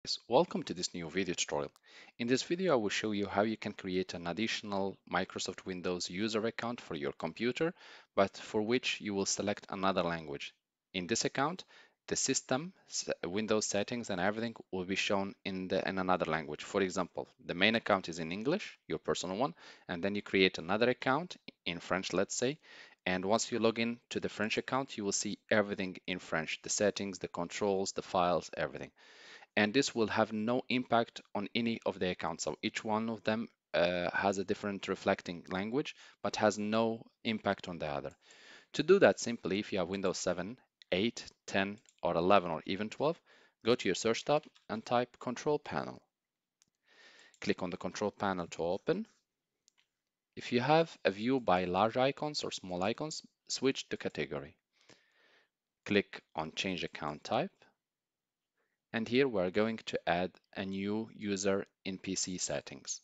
Welcome to this new video tutorial. In this video, I will show you how you can create an additional Microsoft Windows user account for your computer, but for which you will select another language. In this account, the system, Windows settings and everything will be shown in another language. For example, the main account is in English, your personal one, and then you create another account in French, let's say. And once you log in to the French account, you will see everything in French, the settings, the controls, the files, everything, and this will have no impact on any of the accounts. So each one of them has a different reflecting language, but has no impact on the other. To do that, simply, if you have Windows 7, 8, 10, or 11, or even 12, go to your search tab and type Control Panel. Click on the Control Panel to open. If you have a view by large icons or small icons, switch to category. Click on Change Account Type. And here we're going to add a new user in PC settings.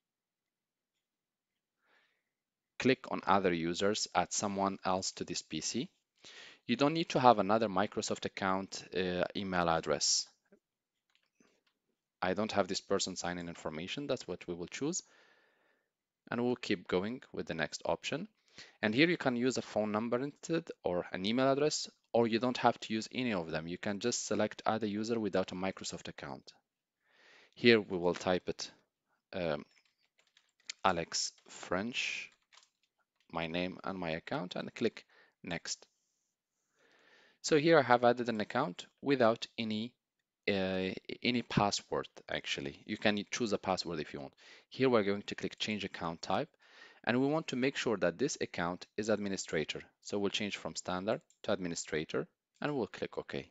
Click on other users, add someone else to this PC. You don't need to have another Microsoft account email address. I don't have this person sign in information, that's what we will choose. And we'll keep going with the next option. And here you can use a phone number instead or an email address, or you don't have to use any of them. You can just select add a user without a Microsoft account. Here we will type it Alex French, my name and my account, and click next. So here I have added an account without any password. Actually, you can choose a password if you want. Here we're going to click change account type, and we want to make sure that this account is administrator. So we'll change from standard to administrator, and we'll click OK.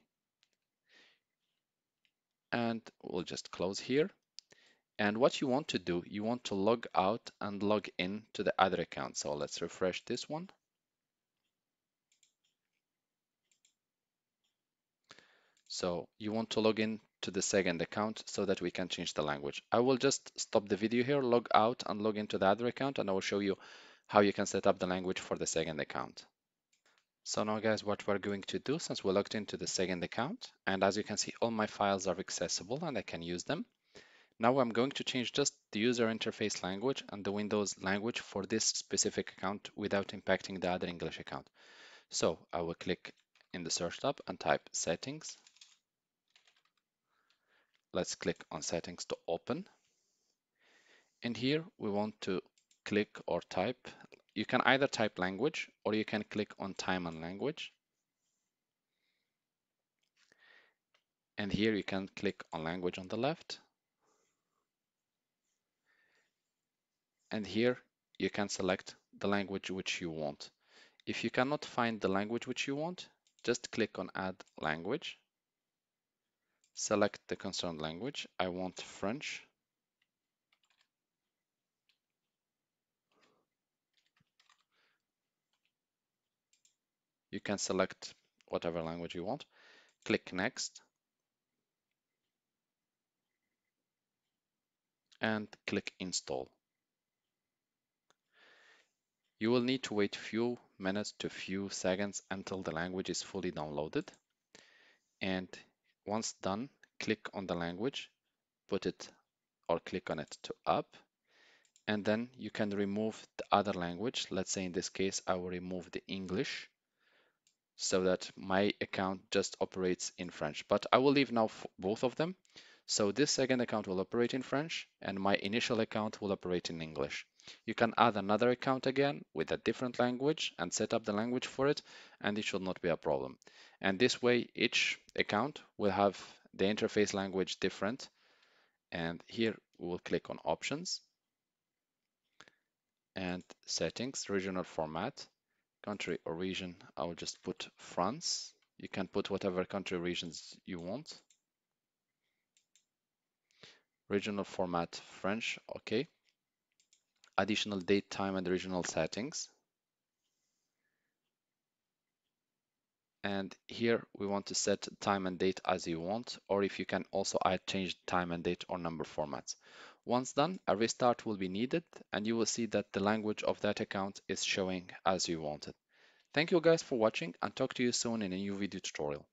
And we'll just close here. And what you want to do, you want to log out and log in to the other account. So let's refresh this one. So you want to log in to the second account so that we can change the language. I will just stop the video here, log out and log into the other account, and I will show you how you can set up the language for the second account. So now guys, what we're going to do, since we logged into the second account, and as you can see, all my files are accessible and I can use them. Now I'm going to change just the user interface language and the Windows language for this specific account without impacting the other English account. So I will click in the search tab and type settings. Let's click on settings to open. And here we want to click or type. You can either type language or you can click on time and language. And here you can click on language on the left. And here you can select the language which you want. If you cannot find the language which you want, just click on add language. Select the concerned language. I want French. You can select whatever language you want. Click next. And click install. You will need to wait few minutes to few seconds until the language is fully downloaded. And once done, click on the language, put it or click on it to up, and then you can remove the other language. Let's say in this case, I will remove the English so that my account just operates in French, but I will leave now both of them. So this second account will operate in French and my initial account will operate in English. You can add another account again with a different language and set up the language for it, and it should not be a problem. And this way, each account will have the interface language different. And here we will click on options and settings, regional format, country or region. I will just put France. You can put whatever country regions you want. Regional format French, okay. Additional date, time, and regional settings. And here we want to set time and date as you want, or if you can also change time and date or number formats. Once done, a restart will be needed, and you will see that the language of that account is showing as you wanted. Thank you guys for watching, and talk to you soon in a new video tutorial.